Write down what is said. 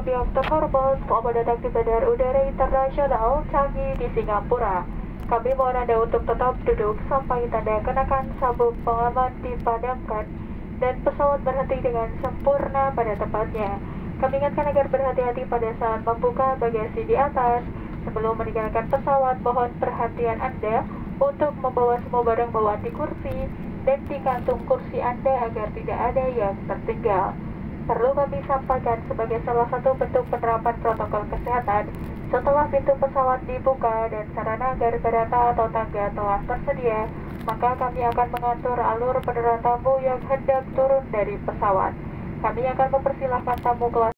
tamu yang terhormat, selamat datang di Bandara Udara Internasional Changi di Singapura. Kami mohon Anda untuk tetap duduk sampai tanda kenakan sabuk pengaman dipadamkan dan pesawat berhenti dengan sempurna pada tempatnya. Kami ingatkan agar berhati-hati pada saat membuka bagasi di atas. Sebelum meninggalkan pesawat, mohon perhatian Anda untuk membawa semua barang bawaan di kursi dan di kantung kursi Anda agar tidak ada yang tertinggal. Perlu kami sampaikan sebagai salah satu bentuk penerapan protokol kesehatan, setelah pintu pesawat dibuka dan sarana garda atau tangga telah tersedia, maka kami akan mengatur alur penerbangan tamu yang hendak turun dari pesawat. Kami akan mempersilahkan tamu kelas